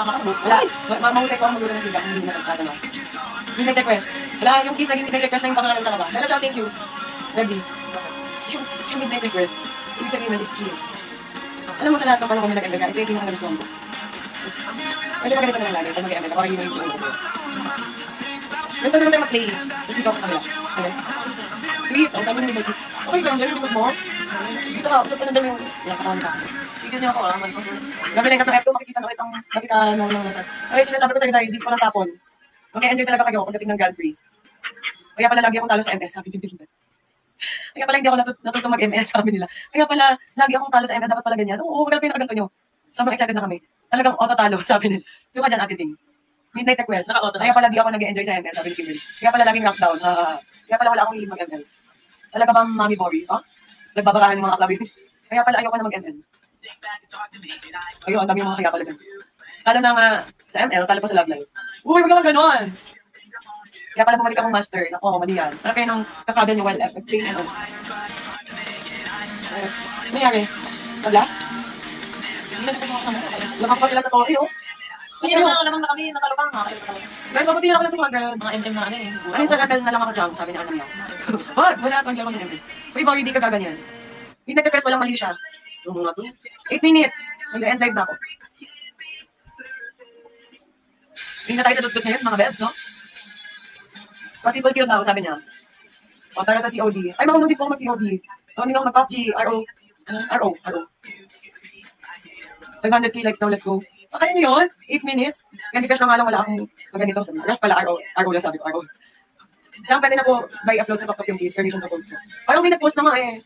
Wala. Mahusay ko ang magulo ng siga kung hindi na nagtatanong. Midnight request. Wala, yung kiss naging midnight request na yung pangalan ka ba? Dala siya, thank you. Debbie. Yung midnight request. Ibig sabihin na is kiss. Alam mo sa lahat ng panahon kung may nag-alaga, ito yung pinaka-nagustuhan ko. Pwede pa ganito na lang lagi, pag mag-ML, kapag hindi yung gusto ko. Ganito naman tayo mag-play. Tapos dito ako sa kabila. Okay. Sweet. Ang sabi mo nito, okay lang, dahil yung mo. Dito ka, usap ko sa dami yung... Yan, katawan ka. Bigyan niyo ako, gabi lang ka ng F2, makikita na ulit ang nakita ng nasa. Okay, sinasabi ko sa ganda, hindi ko lang tapon. Mag-enjoy talaga kayo pagdating ng Grand Prix. Kaya pala lagi akong talo sa MS, sabi nila. Kaya pala hindi ako natutong mag-MS, sabi nila. Kaya pala lagi akong talo sa MS, dapat pala ganyan. Oo, maganda yung nakaganto nyo. Sobrang excited na kami. Talagang auto-talo, sabi nila. Yung ka dyan, Ate Ting. Midnight request. Kaya pala di ako nag-enjoy sa MS, sabi ni Kimberly. Kaya pala laging knockdown. Kaya pala wala akong hilig mag-ML. Talaga bang Mami Bori? Nagbabakahan ng mga aklabis. Kaya pala ayoko na mag-ML. Ayun, ang dami yung mga kaya pala dyan. Talo na nga sa ML, talo pa sa Love Life. Uy, wag naman ganon! Kaya pala bumalik akong master. Nako, mali yan. Para kayo nang kakagal niyo well F. Clean and all. Ano nangyari? Tabla? Hindi na napasok ako. Lamang pa sila sa Tori, oh. Kasi lamang na kami, natalo pa nga. Guys, mabuti na ako ng 200. Mga MM na ano eh. Ano yung sa gagal na lang ako jump? Sabi ni Anam niya. What? Wala pang galaw ng ML. Uy, Bori, di ka gaganyan. Hindi nagka-press, walang mali siya. 8 minutes. Mag-end live na ako. Hindi na tayo sa dudot ngayon, mga bebs, no? What people killed now, sabi niya. O, tara sa COD. Ay, marunong din po ako mag-COD. Marunong ako mag-PUBG, RO. 500k likes now, let's go. Kaya niyo yun? 8 minutes? Candy Crush na nga lang, wala akong maganito. Rush pala, RO lang sabi ko, RO. Kaya pwede na po by upload sa TokTok yung case, permission to post. Parang may nag-post na nga eh.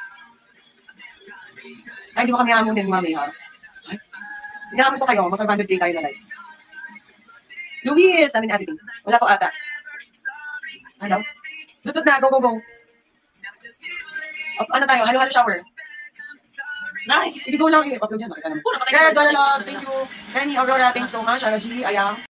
Ay, hindi mo kami hamon din, mami, ha? Ay, hinahamon ko kayo, mag-500k kayo na likes. Luis, sabi ni Ate Ting. Wala po ata. Ano? Lutut na, go, go, go. Ano tayo? Halo-halo shower. Nice! Sige, go lang. I-upload yan. Makita naman. Good, wala lang. Thank you. Penny, Aurora, thanks so much. G, Ayang.